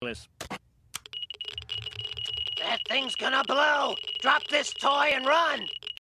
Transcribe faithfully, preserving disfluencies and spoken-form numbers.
That thing's gonna blow! Drop this toy and run!